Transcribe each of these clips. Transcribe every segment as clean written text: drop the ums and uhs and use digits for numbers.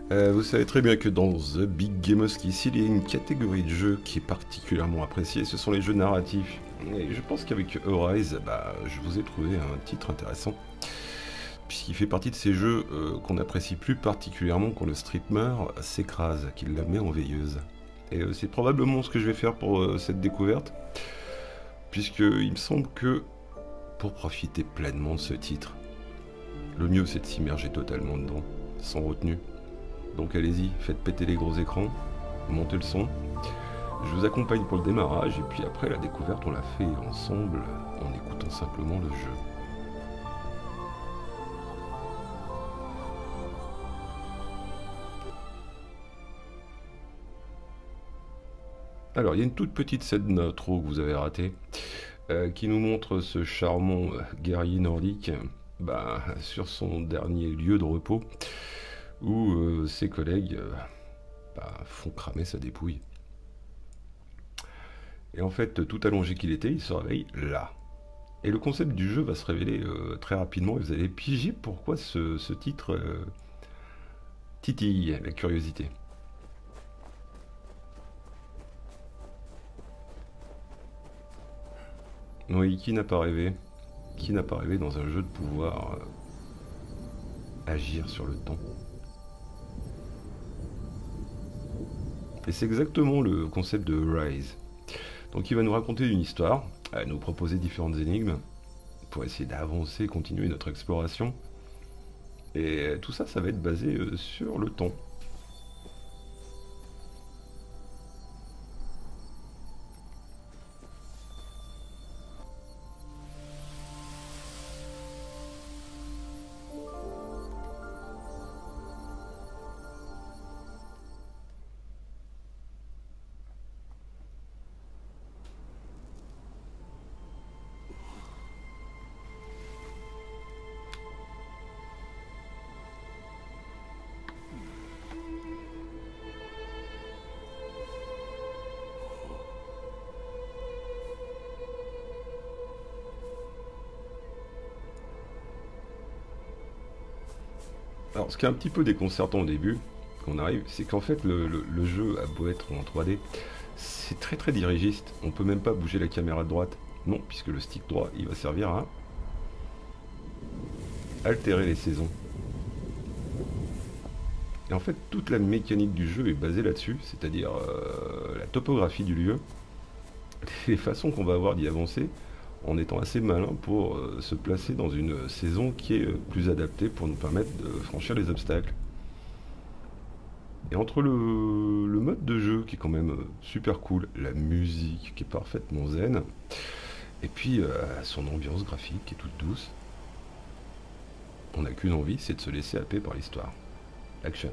Vous savez très bien que dans The Big Game of Skill, il y a une catégorie de jeux qui est particulièrement appréciée, ce sont les jeux narratifs. Et je pense qu'avec Arise, je vous ai trouvé un titre intéressant, puisqu'il fait partie de ces jeux qu'on apprécie plus particulièrement quand le streamer s'écrase, qu'il la met en veilleuse. Et c'est probablement ce que je vais faire pour cette découverte, puisqu'il me semble que pour profiter pleinement de ce titre, le mieux c'est de s'immerger totalement dedans, sans retenue. Donc allez-y, faites péter les gros écrans, montez le son. Je vous accompagne pour le démarrage et puis après la découverte on la fait ensemble en écoutant simplement le jeu. Alors il y a une toute petite scène d'intro que vous avez ratée qui nous montre ce charmant guerrier nordique sur son dernier lieu de repos où ses collègues font cramer sa dépouille. Et en fait, tout allongé qu'il était, il se réveille là. Et le concept du jeu va se révéler très rapidement et vous allez piger pourquoi ce titre titille la curiosité. Oui, qui n'a pas rêvé? Qui n'a pas rêvé dans un jeu de pouvoir agir sur le temps? Et c'est exactement le concept de Rise. Donc il va nous raconter une histoire, nous proposer différentes énigmes pour essayer d'avancer, continuer notre exploration. Et tout ça, ça va être basé sur le temps. Alors ce qui est un petit peu déconcertant au début, quand on arrive, c'est qu'en fait le jeu a beau être en 3D, c'est très très dirigiste. On peut même pas bouger la caméra de droite. Non, puisque le stick droit, il va servir à altérer les saisons. Et en fait, toute la mécanique du jeu est basée là-dessus, c'est-à-dire la topographie du lieu, les façons qu'on va avoir d'y avancer, en étant assez malin pour se placer dans une saison qui est plus adaptée pour nous permettre de franchir les obstacles. Et entre le mode de jeu qui est quand même super cool, la musique qui est parfaitement zen, et puis son ambiance graphique qui est toute douce, on n'a qu'une envie, c'est de se laisser happer par l'histoire. Action.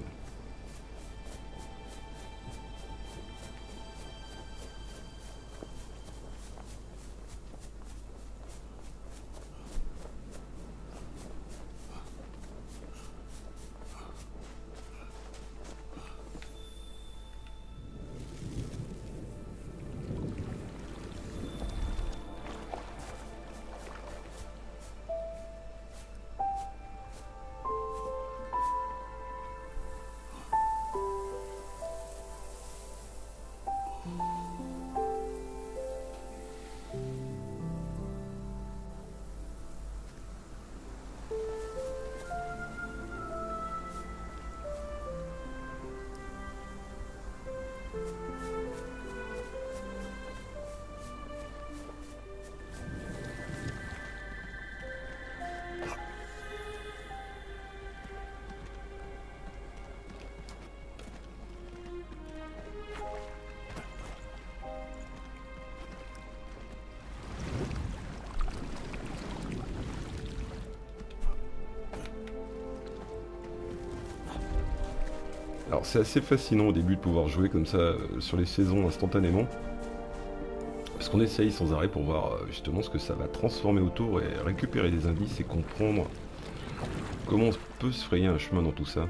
Alors c'est assez fascinant au début de pouvoir jouer comme ça sur les saisons instantanément, parce qu'on essaye sans arrêt pour voir justement ce que ça va transformer autour et récupérer des indices et comprendre comment on peut se frayer un chemin dans tout ça.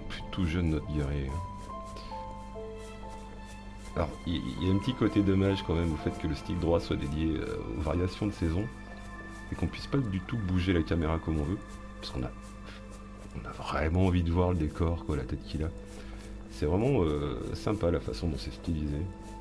Plus tout jeune notre guerrier. Alors, il y a un petit côté dommage quand même au fait que le stick droit soit dédié aux variations de saison et qu'on puisse pas du tout bouger la caméra comme on veut, parce on a vraiment envie de voir le décor, quoi, la tête qu'il a. C'est vraiment sympa la façon dont c'est stylisé.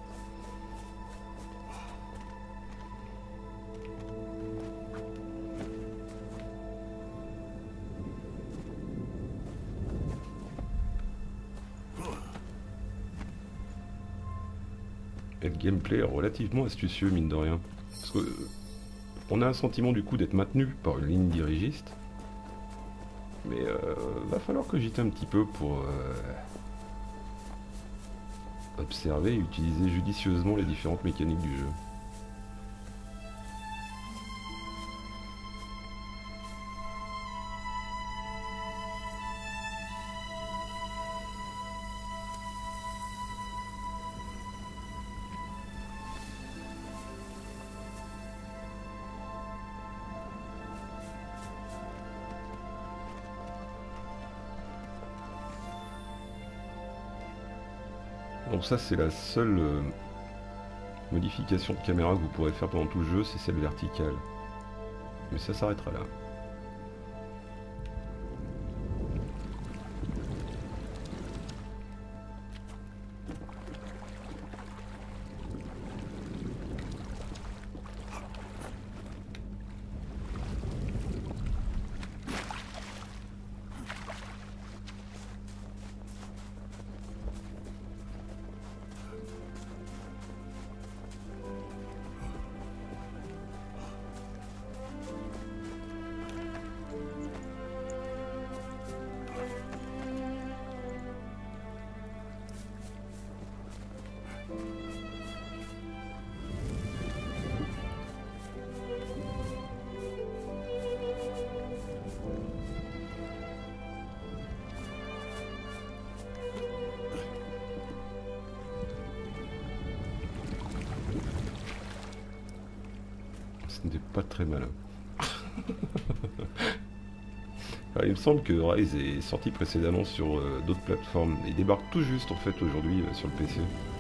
Et le gameplay est relativement astucieux, mine de rien. Parce que on a un sentiment du coup d'être maintenu par une ligne dirigiste. Mais va falloir cogiter un petit peu pour observer et utiliser judicieusement les différentes mécaniques du jeu. Donc ça c'est la seule modification de caméra que vous pourrez faire pendant tout le jeu, c'est celle verticale. Mais ça s'arrêtera là. Ce n'était pas très malin. Alors, il me semble que Rise est sorti précédemment sur d'autres plateformes. Il débarque tout juste en fait aujourd'hui sur le PC.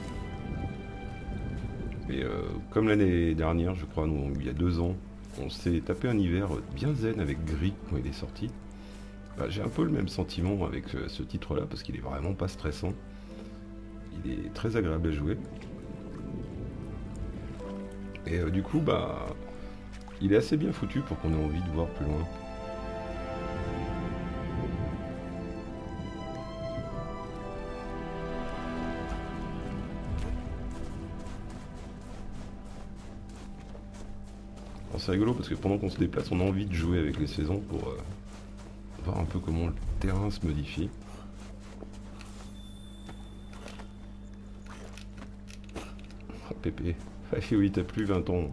Et comme l'année dernière, je crois, il y a 2 ans, on s'est tapé un hiver bien zen avec Gris quand il est sorti. Bah, j'ai un peu le même sentiment avec ce titre-là parce qu'il est vraiment pas stressant. Il est très agréable à jouer. Et du coup, bah, il est assez bien foutu pour qu'on ait envie de voir plus loin. C'est rigolo parce que pendant qu'on se déplace, on a envie de jouer avec les saisons pour voir un peu comment le terrain se modifie. Oh, Pépé, ah oui, t'as plus 20 ans.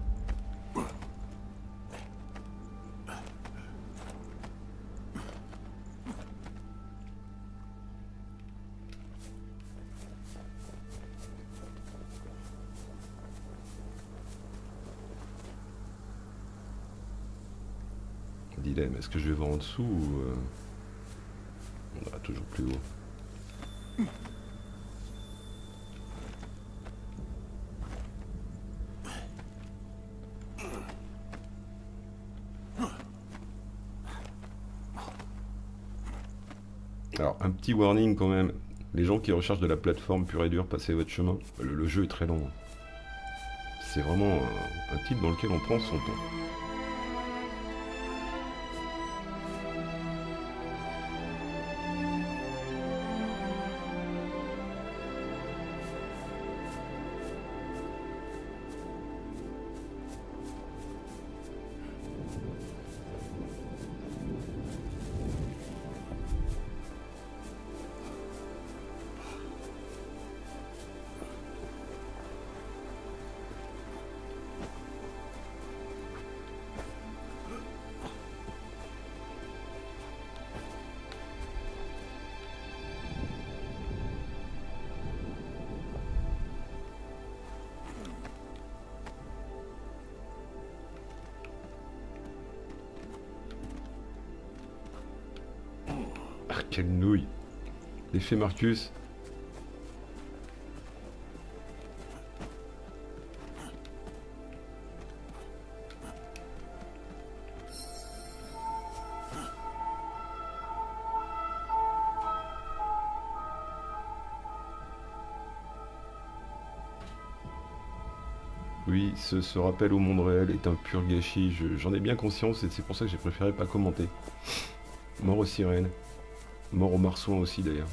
Dilemme, est-ce que je vais voir en dessous ou on ira toujours plus haut. Alors, un petit warning quand même. Les gens qui recherchent de la plateforme pure et dure, passez votre chemin. Le jeu est très long. C'est vraiment un titre dans lequel on prend son temps. Quelle nouille! L'effet Marcus. Oui, ce rappel au monde réel est un pur gâchis, j'en ai bien conscience et c'est pour ça que j'ai préféré pas commenter. Mort aux sirènes. Mort aux marsouins aussi d'ailleurs.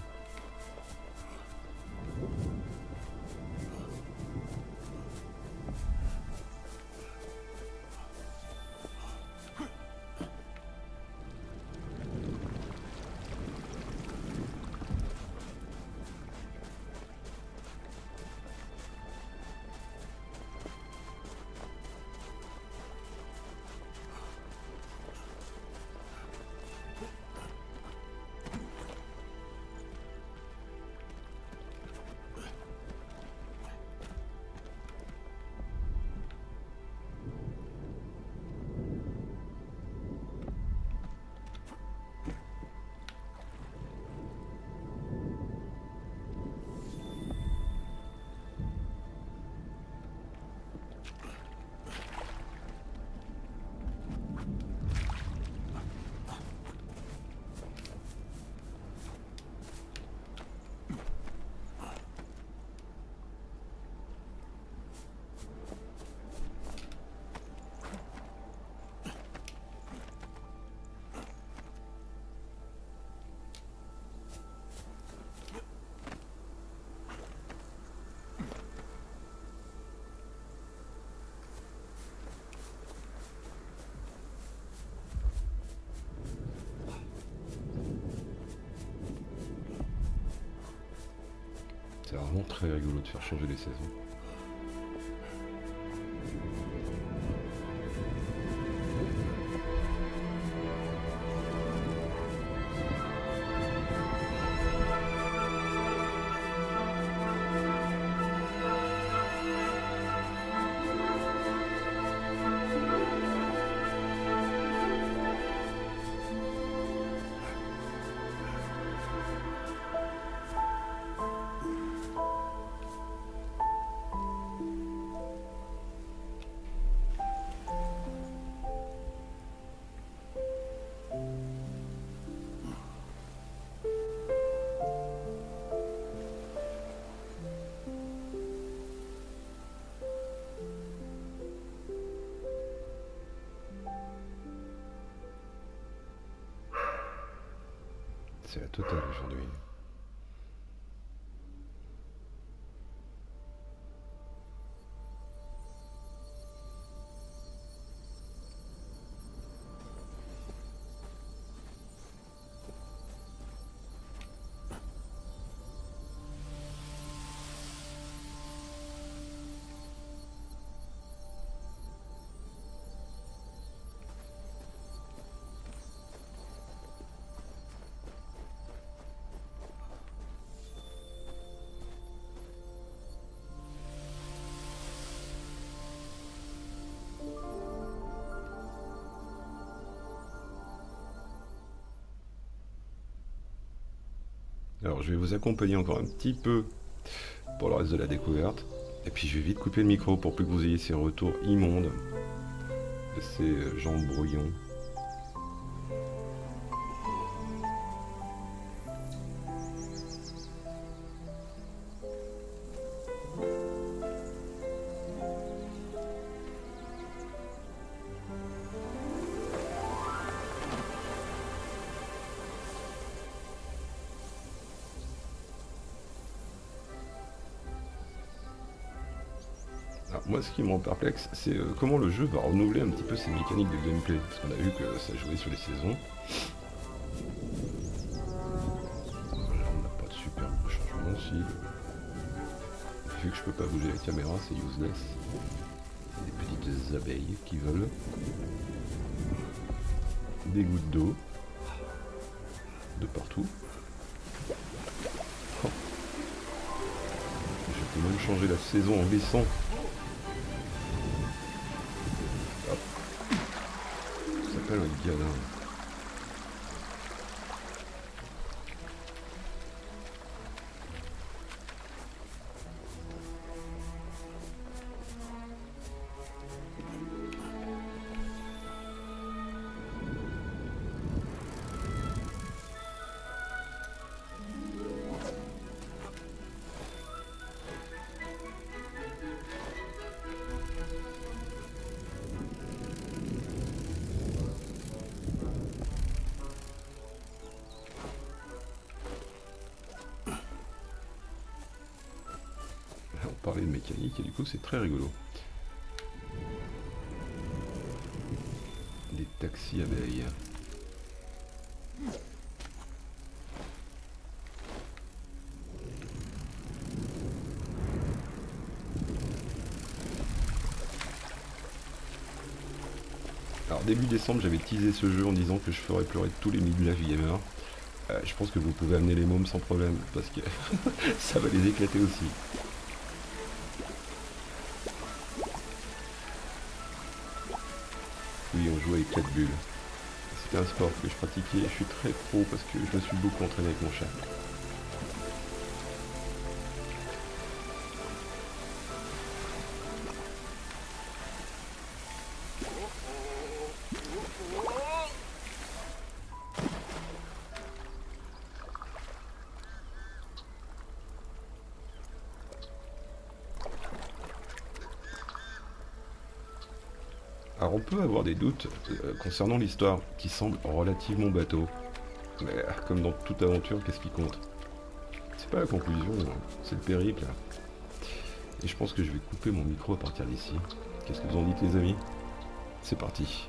C'est vraiment très rigolo de faire changer les saisons. C'est la totale aujourd'hui. Alors je vais vous accompagner encore un petit peu pour le reste de la découverte. Et puis je vais vite couper le micro pour plus que vous ayez ces retours immondes de ces gens brouillons. Alors, moi, ce qui me rend perplexe, c'est comment le jeu va renouveler un petit peu ses mécaniques de gameplay. Parce qu'on a vu que ça jouait sur les saisons. Là, on n'a pas de super changement. Si, vu que je peux pas bouger la caméra, c'est useless. Des petites abeilles qui volent. Des gouttes d'eau. De partout. Oh. Je peux même changer la saison en glissant. Un gamin. parler de mécanique et du coup c'est très rigolo. Des taxis abeilles. Alors début décembre j'avais teasé ce jeu en disant que je ferais pleurer tous les Midlife Gamers. Je pense que vous pouvez amener les mômes sans problème parce que ça va les éclater aussi. Oui, on joue avec 4 bulles. C'était un sport que je pratiquais, je suis très pro parce que je me suis beaucoup entraîné avec mon chat. Alors on peut avoir des doutes concernant l'histoire, qui semble relativement bateau. Mais comme dans toute aventure, qu'est-ce qui compte? C'est pas la conclusion, hein, c'est le périple. Et je pense que je vais couper mon micro à partir d'ici. Qu'est-ce que vous en dites les amis? C'est parti.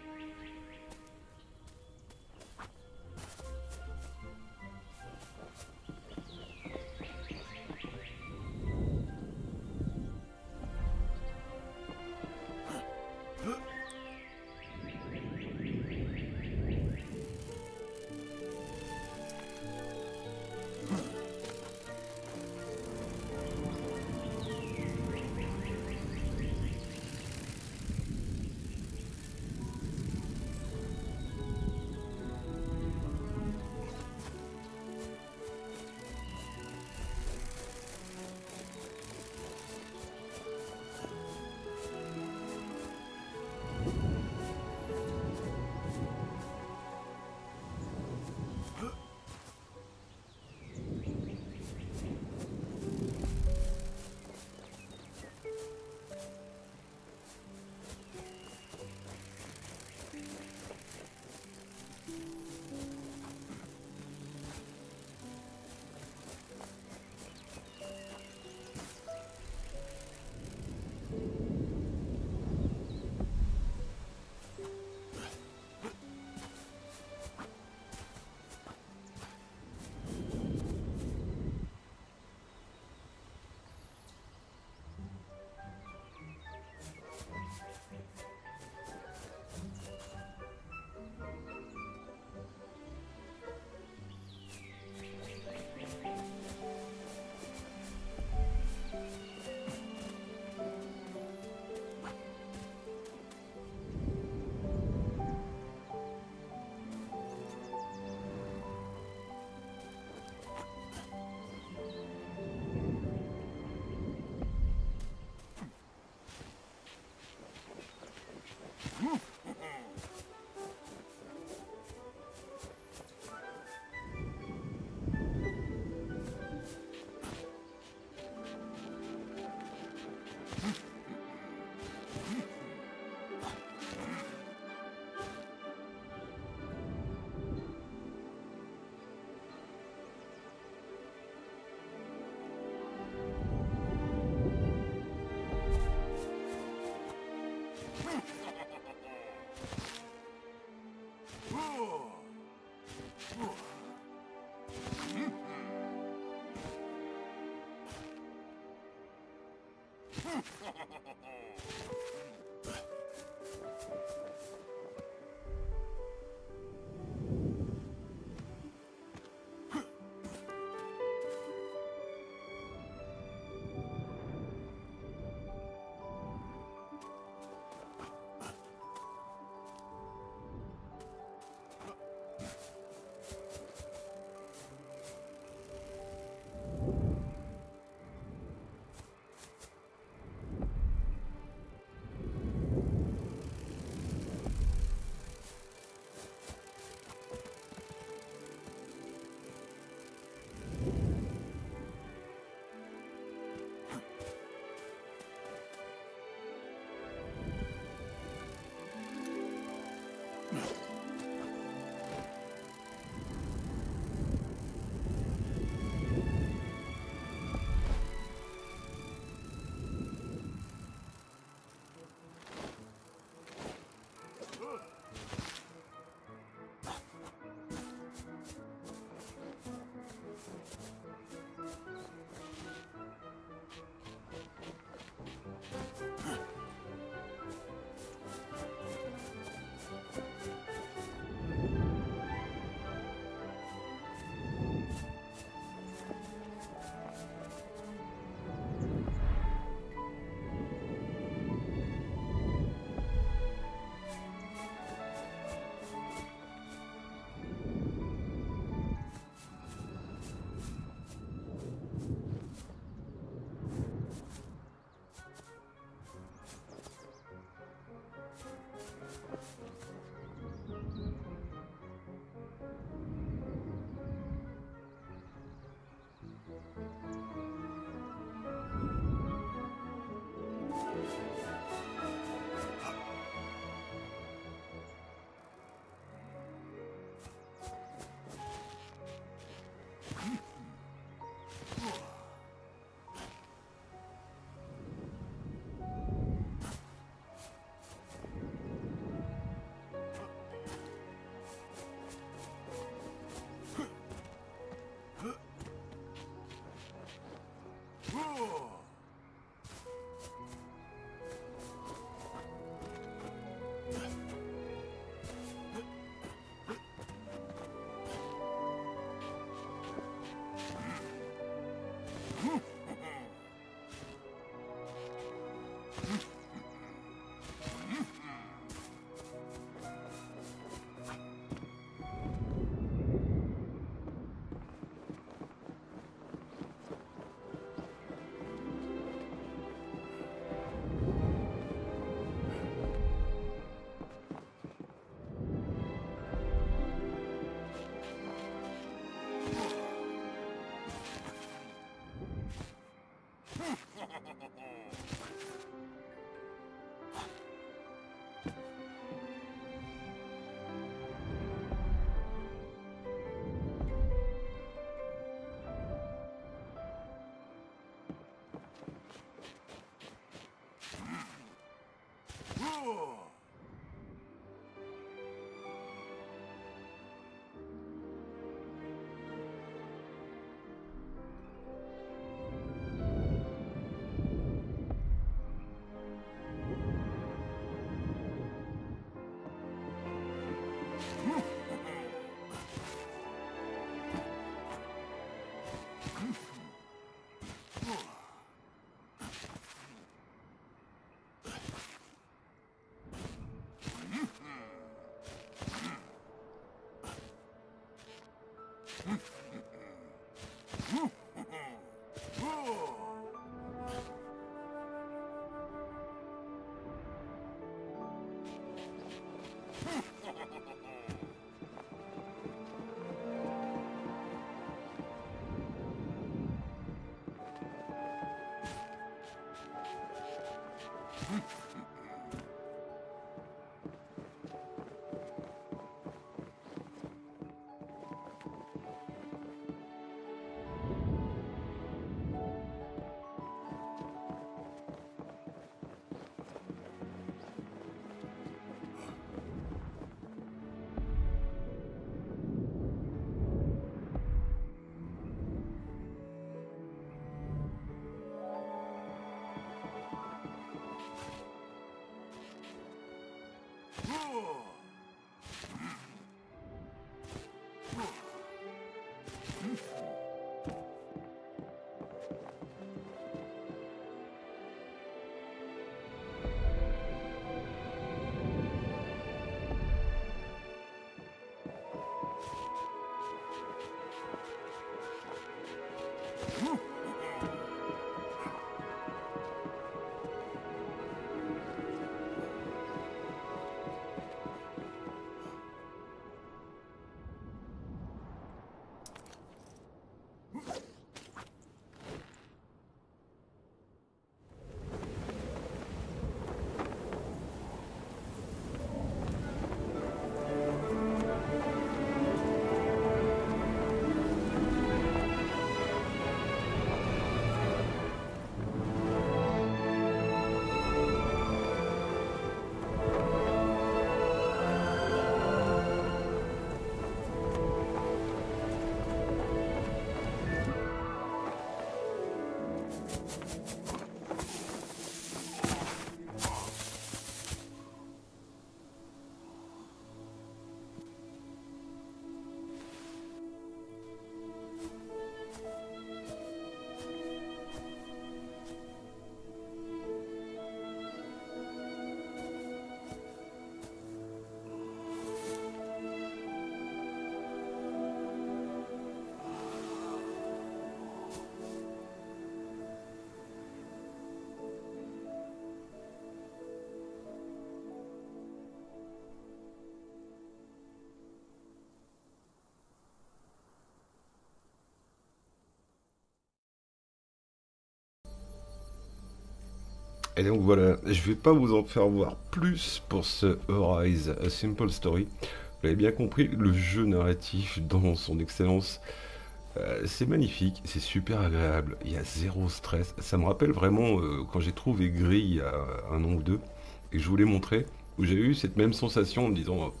Et donc voilà, je vais pas vous en faire voir plus pour ce Arise A Simple Story. Vous l'avez bien compris, le jeu narratif dans son excellence, c'est magnifique, c'est super agréable, il y a zéro stress. Ça me rappelle vraiment quand j'ai trouvé Gris il y a un an ou deux, et que je vous l'ai montré, où j'ai eu cette même sensation en me disant, oh,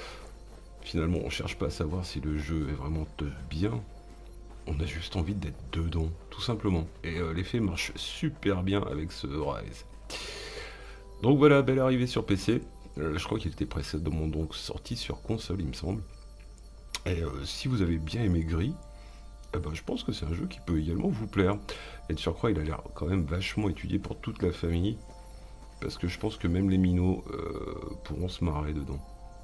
finalement on cherche pas à savoir si le jeu est vraiment bien. On a juste envie d'être dedans, tout simplement. Et l'effet marche super bien avec ce Rise. Donc voilà, belle arrivée sur PC. Je crois qu'il était précédemment donc sorti sur console, il me semble. Et si vous avez bien aimé Gris, eh ben, je pense que c'est un jeu qui peut également vous plaire. Et de surcroît, il a l'air quand même vachement étudié pour toute la famille. Parce que je pense que même les minots pourront se marrer dedans.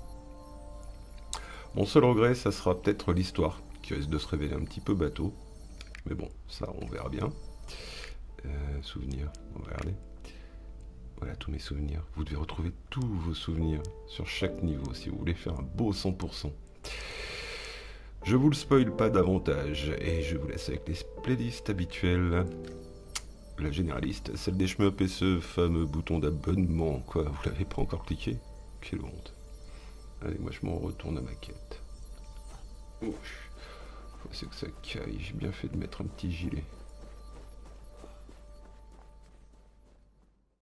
Mon seul regret, ça sera peut-être l'histoire, qui risque de se révéler un petit peu bateau. Mais bon, ça, on verra bien. Souvenirs, on va regarder. Voilà tous mes souvenirs. Vous devez retrouver tous vos souvenirs sur chaque niveau si vous voulez faire un beau 100%. Je vous le spoil pas davantage et je vous laisse avec les playlists habituelles. La généraliste, celle des shmups et ce fameux bouton d'abonnement. Quoi, vous l'avez pas encore cliqué? Quelle honte. Allez, moi je m'en retourne à ma quête. Ouf. C'est que ça caille, j'ai bien fait de mettre un petit gilet.